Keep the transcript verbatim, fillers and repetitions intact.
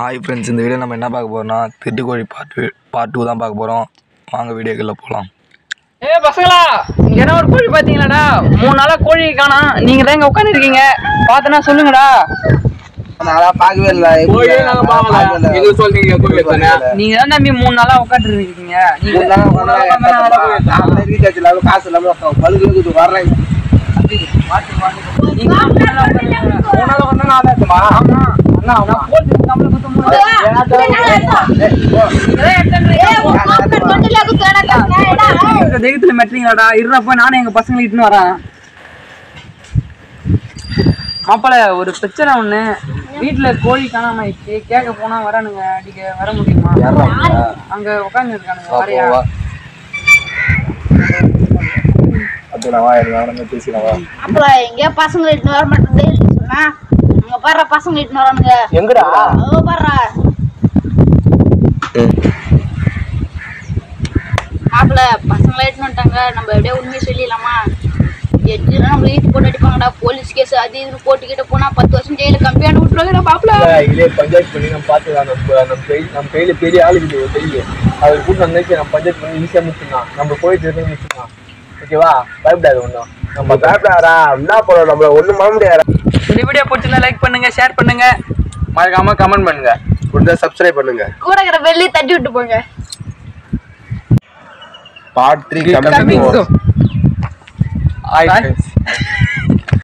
Hi friends, இந்த video நம்ம என்ன பார்க்க போகிறோம்னா திருட்டுக்கோழி பார்ட் பார்ட் டூ தான் பார்க்க போகிறோம். வாங்க வீடியோக்குள்ளே போகலாம். ஏ பசங்களா, இங்க என்ன ஒரு கோழி பார்த்தீங்களாடா? மூணு நாளாக கோழி காணோம். நீங்கள் தான் இங்கே உட்காந்துருக்கீங்க, பார்த்தனா சொல்லுங்கடா. பார்க்கவே இல்லை. நீங்க தான் தம்பி மூணு நாளா உட்காந்து இருக்கீங்க. காசு இல்லாம பழுது வர்றேன். மெட்றீங்களாடா? இருப்ப நானும் எங்க பசங்களை இட்டுன்னு வரேன். மாப்பிள்ள, ஒரு பிரச்சனை ஒண்ணு. வீட்டுல கோழி காணாம ஆயிடுச்சு. கேட்க போனா வரானுங்க. அடிக்க வர முடியுமா? அங்க உட்காந்து இருக்கானுங்க. வரையா எங்க பசங்க இட்டு வர மாட்டேங்குது சொன்னா அங்க பாரு பசங்க இட்டு வரானுங்க. எங்கடா பாரு மாப்பிள்ள, பசங்களை இட்டு வந்துட்டாங்க. நம்ம எப்படியே உண்மையை சொல்லிடலாமா? எட்டுனா நம்ம வீட்டு போட்டு அடிப்பாங்கடா. போலீஸ் கேஸ் அது இதுன்னு போட்டுக்கிட்ட போனா பத்து வருஷம் ஜெயில கம்பியாண்டு விட்டுருவாங்கடா. மாப்பிள்ள இதே பஞ்சாயத்து பண்ணி நம்ம பார்த்துக்கலாம். நம்ம நம்ம கை நம்ம கையில பெரிய ஆளுக்கு பெரிய அவர் கூட நம்ம நம்ம பஞ்சாயத்து பண்ணி ஈஸியா முடிச்சுக்கலாம். நம்ம போயிட்டு முடிச்சுக்கலாம். ஓகேவா? பயப்படாது ஒன்றும். நம்ம பயப்படாதா? என்ன பண்ணோம்? நம்மள ஒன்றும் பண்ண முடியாது. இந்த வீடியோ பிடிச்சிருந்தா லைக் பண்ணுங்க, ஷேர் பண்ணுங்க, மறக்காம கமெண்ட் பண்ணுங்க, முடிஞ்சா சப்ஸ்கிரைப் பண்ணுங்க, கூட இருக்கிற வெள்ளி தட்டி விட்டு போங்க. Part three coming. Hi.